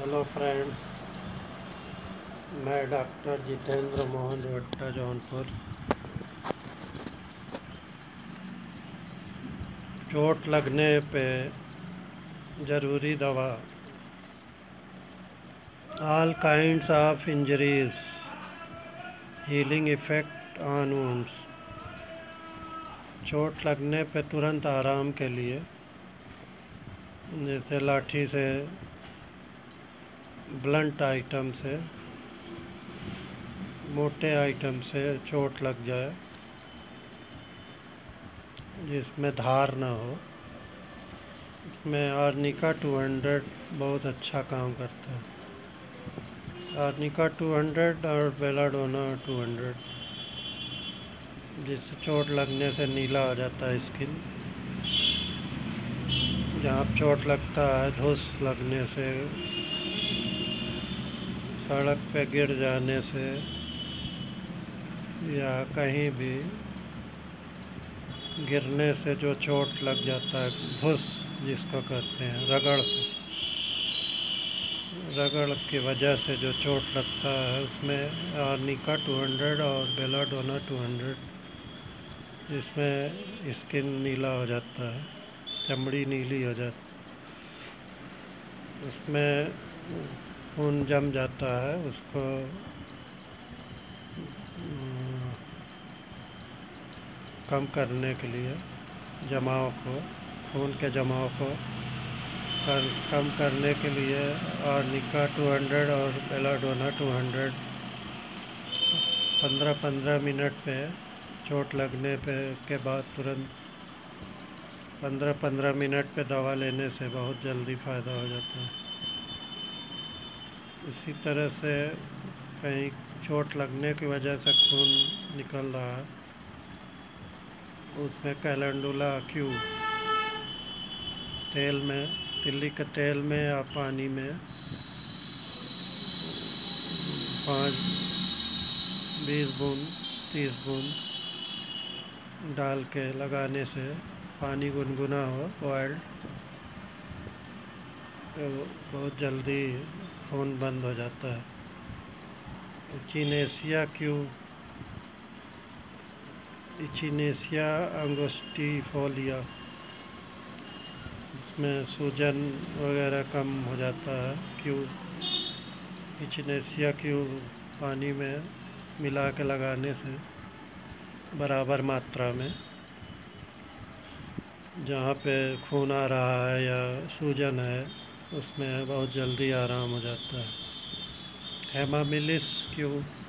Hello friends, मैं doctor Jitendra Mohan Bhatta Jaunpur. चोट लगने पे ज़रूरी दवा। All kinds of injuries, healing effect on wounds. चोट लगने पे तुरंत आराम के लिए, जैसे लाठी से, ब्लंट आइटम से, मोटे आइटम से चोट लग जाए जिसमें धार ना हो, इसमें आर्निका 200 बहुत अच्छा काम करता है। आर्निका 200 और बेलाडोना 200, जिससे चोट लगने से नीला हो जाता है स्किन। जहाँ चोट लगता है, धूस लगने से, सड़क पे गिर जाने से, या कहीं भी गिरने से जो चोट लग जाता है, धूस जिसको कहते हैं, रगड़ की वजह से जो चोट लगता है, उसमें आर्निका 200 और बेलाडोना 200, जिसमें स्किन नीला हो जाता है, चमड़ी नीली हो जाती है, उसमें खून जम जाता है, उसको कम करने के लिए, जमाव को, खून के जमाव को कम करने के लिए आर्निका 200 और बेलाडोना 200 15-15 मिनट पे, चोट लगने पे के बाद तुरंत 15-15 मिनट पे दवा लेने से बहुत जल्दी फ़ायदा हो जाता है। इसी तरह से कहीं चोट लगने की वजह से खून निकल रहा है, उसमें कैलेंडुला क्यू तेल में, तिल्ली के तेल में या पानी में 5-20 बूंद 30 बूंद डाल के लगाने से, पानी गुनगुना हो, बॉयल्ड, तो बहुत जल्दी खून बंद हो जाता है। इचिनेसिया अंगुस्टिफोलिया, इसमें सूजन वगैरह कम हो जाता है। इचिनेसिया क्यू पानी में मिला के लगाने से बराबर मात्रा में, जहाँ पे खून आ रहा है या सूजन है, उसमें बहुत जल्दी आराम हो जाता है। हेमामिलिस क्यू,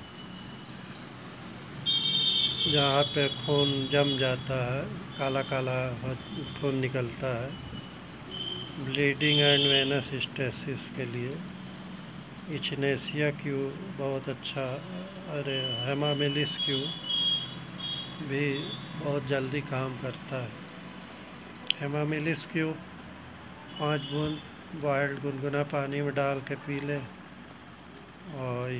जहाँ पे खून जम जाता है, काला काला खून निकलता है, ब्लीडिंग एंड वेनस स्टेसिस के लिए इचिनेसिया क्यू बहुत अच्छा। अरे हेमामिलिस क्यू भी बहुत जल्दी काम करता है। हेमामिलिस क्यू 5 बूंद बॉयल्ड गुनगुना पानी में डाल के पी ले और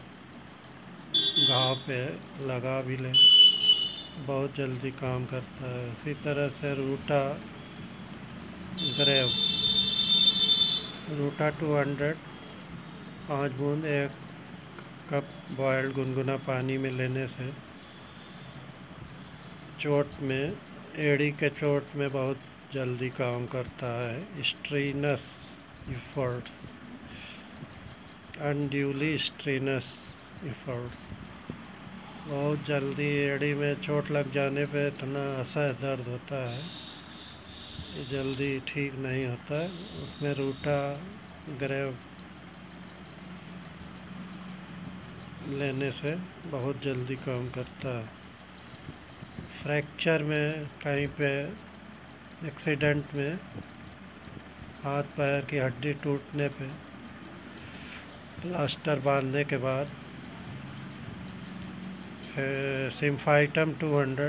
घाव पे लगा भी ले, बहुत जल्दी काम करता है। इसी तरह से रूटा 200 5 बूंद 1 कप बॉयल्ड गुनगुना पानी में लेने से चोट में, एड़ी के चोट में बहुत जल्दी काम करता है। Strenuous efforts, unduly strenuous efforts, बहुत जल्दी एड़ी में चोट लग जाने पे इतना असह दर्द होता है, ये जल्दी ठीक नहीं होता है। उसमें रूटा ग्रेव लेने से बहुत जल्दी काम करता है। फ्रैक्चर में, कहीं पे एक्सीडेंट में, हाथ पैर की हड्डी टूटने पे प्लास्टर बांधने के बाद सिम्फाइटम 200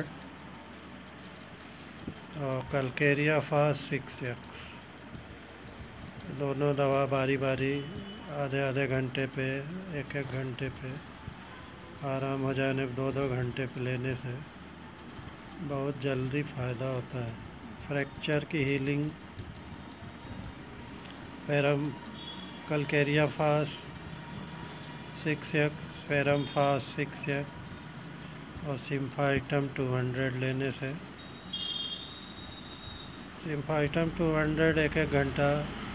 और कलकेरिया फास्ट 6x, दोनों दवा बारी बारी आधे घंटे पे, 1-1 घंटे पे, आराम हो जाने 2-2 घंटे पे लेने से बहुत जल्दी फ़ायदा होता है। फ्रैक्चर की हीलिंग कलकेरिया फास्ट 6x, फेरम फास्ट 6x और सिम्फाइटम 200 लेने से सिम्फाइटम 200 एक घंटा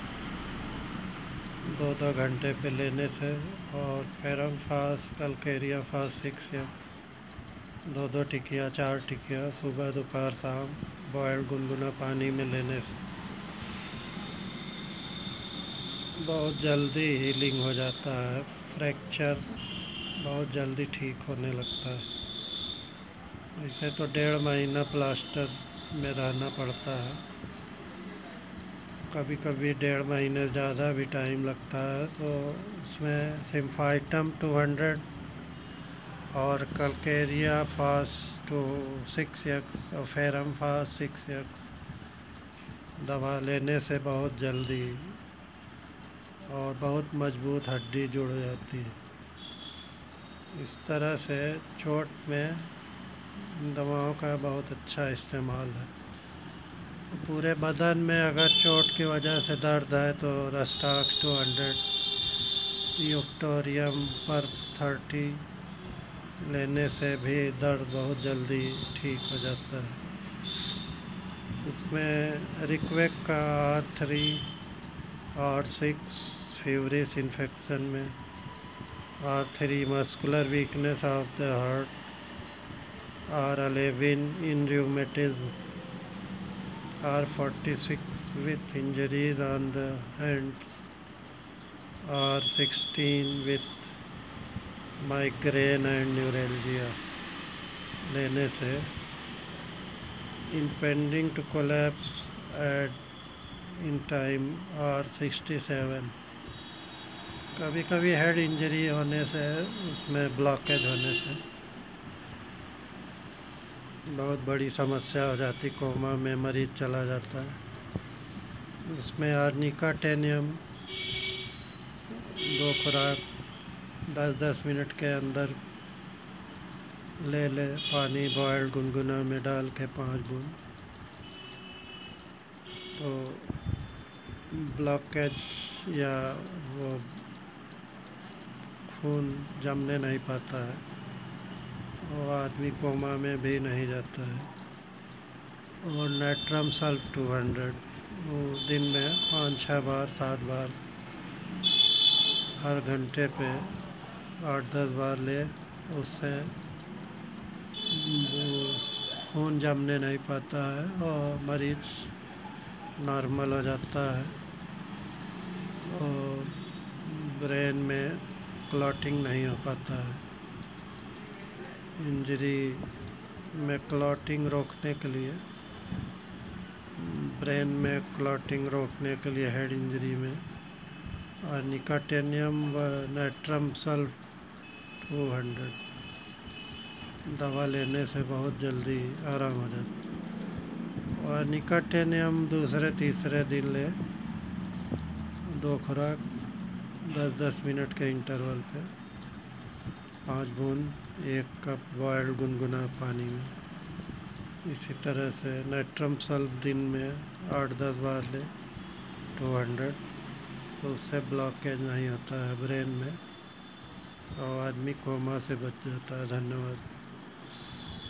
2 घंटे पे लेने से और फेरम फास्ट कलकेरिया फास्ट 6x 2 टिकिया 4 टिकिया सुबह दोपहर शाम बॉयल्ड गुनगुना पानी में लेने से बहुत जल्दी हीलिंग हो जाता है। फ्रैक्चर बहुत जल्दी ठीक होने लगता है। इसे तो 1.5 महीना प्लास्टर में रहना पड़ता है, कभी कभी 1.5 महीने ज़्यादा भी टाइम लगता है। तो उसमें सिम्फाइटम 200 और कलकेरिया फास्ट 6x और फेरम फास्ट 6x दवा लेने से बहुत जल्दी और बहुत मजबूत हड्डी जुड़ जाती है। इस तरह से चोट में दवाओं का बहुत अच्छा इस्तेमाल है। पूरे बदन में अगर चोट की वजह से दर्द है तो रस्टाक्स 200, यूक्टोरियम पर 30 लेने से भी दर्द बहुत जल्दी ठीक हो जाता है। इसमें रिक्वेक का R3 R6 फीवरिश इन्फेक्शन में, R3 muscular weakness of the heart, R11 in rheumatism, R46 with injuries on the hands, R16 with migraine and neuralgia लेने से impending to collapse at in time R67 कभी कभी head injury होने से उसमें blockage होने से बहुत बड़ी समस्या हो जाती, कोमा में मरीज चला जाता है। उसमें आर्निका टेनियम 2 खुराक 10-10 मिनट के अंदर ले ले, पानी बॉयल्ड गुनगुना में डाल के 5 बूंद, तो ब्लॉकेज या वो खून जमने नहीं पाता है, वो आदमी कोमा में भी नहीं जाता है। और नेट्रम सल्फ 200 वो दिन में 5-6 बार 7 बार हर घंटे पे 8-10 बार ले, उससे खून जमने नहीं पाता है और मरीज नॉर्मल हो जाता है और ब्रेन में क्लॉटिंग नहीं हो पाता है। इंजरी में क्लॉटिंग रोकने के लिए, ब्रेन में क्लॉटिंग रोकने के लिए हेड इंजरी में आर्निका टेनियम व नेट्रम सल्फ 200 दवा लेने से बहुत जल्दी आराम हो जाता है। और आर्निका टेनियम दूसरे तीसरे दिन ले, 2 खुराक 10-10 मिनट के इंटरवल पे 5 बूंद 1 कप बॉयल्ड गुनगुना पानी में। इसी तरह से नेट्रम सल्फ दिन में 8-10 बार ले 200, तो उससे ब्लॉकेज नहीं होता है ब्रेन में और आदमी कोमा से बच जाता है। धन्यवाद।